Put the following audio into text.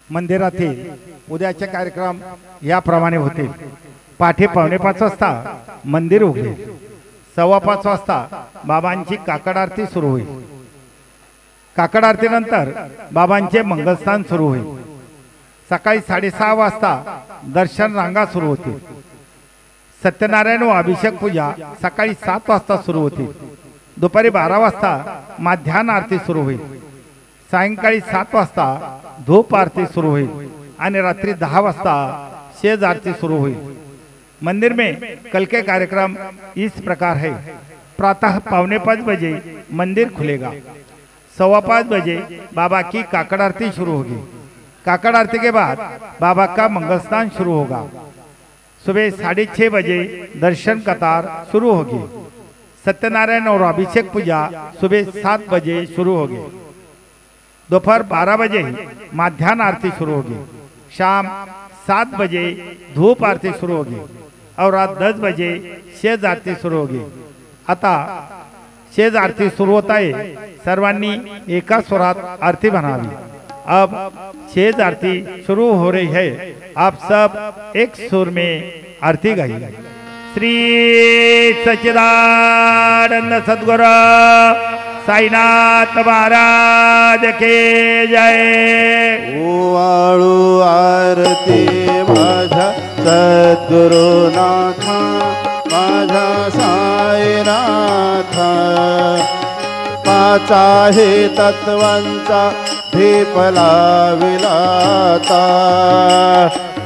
मंदिरातील उद्याचे कार्यक्रम याप्रमाणे होतील। पाठे 4:45 वाजता मंदिर उघडेल। 5:15 वाजता बाबांची काकड आरती सुरू होईल। काकड आरतीनंतर बाबांचे मंगलस्थान सुरू होईल। सकाळी 6:30 वाजता दर्शन रांगा सुरू होतील। सत्यनारायण व अभिषेक पूजा सकाळी 7 वाजता सुरू होतील। दुपारी 12 वाजता माध्यान्ह आरती सुरू होईल। सायंकाळी 7 वाजता धूप आरती सुरू होईल आणि रात्रि 10 वाजता सेज आरती शुरू हुई। मंदिर में कल के कार्यक्रम इस प्रकार है। प्रातः 4:45 बजे मंदिर खुलेगा। 5:15 बजे बाबा की काकड़ आरती शुरू होगी। काकड़ आरती के बाद बाबा का मंगलस्नान शुरू होगा। सुबह 6:30 बजे दर्शन कतार शुरू होगी। सत्यनारायण और अभिषेक पूजा सुबह 7 बजे शुरू होगी। दोपहर 12 बजे माध्यान्ह आरती शुरू होगी। शाम 7 बजे धूप आरती शुरू होगी और रात 10 बजे सेज आरती शुरू होगी। आता सेज आरती सुरू होता है। सर्वांनी एका स्वरात आरती बनावी। अब सेज आरती शुरू हो रही है। आप सब एक सुर में आरती गाइए। श्री सच्चिदानंद सद्गुरु साईनाथ महाराज के जय। ओवाळू आरती माझा सद्गुरुनाथा माझा साईनाथा। पाच आहे तत्वांचा दीप लाविला आता।